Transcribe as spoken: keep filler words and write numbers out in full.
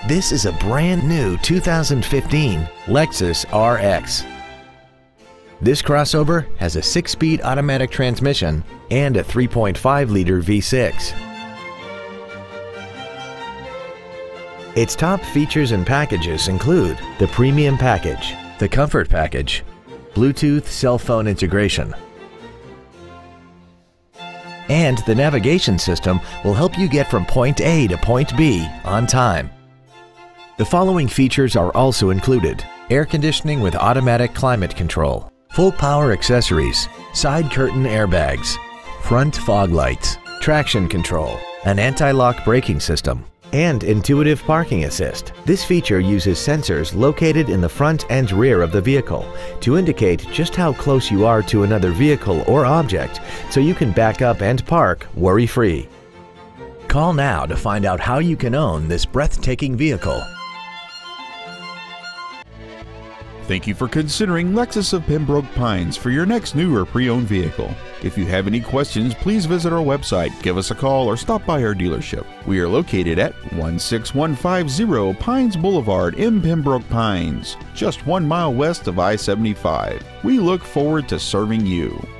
This is a brand new two thousand fifteen Lexus R X. This crossover has a six-speed automatic transmission and a three point five liter V six. Its top features and packages include the Premium Package, the Comfort Package, Bluetooth cell phone integration, and the navigation system will help you get from point A to point B on time. The following features are also included: air conditioning with automatic climate control, full power accessories, side curtain airbags, front fog lights, traction control, an anti-lock braking system, and intuitive parking assist. This feature uses sensors located in the front and rear of the vehicle to indicate just how close you are to another vehicle or object, so you can back up and park worry-free. Call now to find out how you can own this breathtaking vehicle. Thank you for considering Lexus of Pembroke Pines for your next new or pre-owned vehicle. If you have any questions, please visit our website, give us a call, or stop by our dealership. We are located at one six one five zero Pines Boulevard in Pembroke Pines, just one mile west of I seventy-five. We look forward to serving you.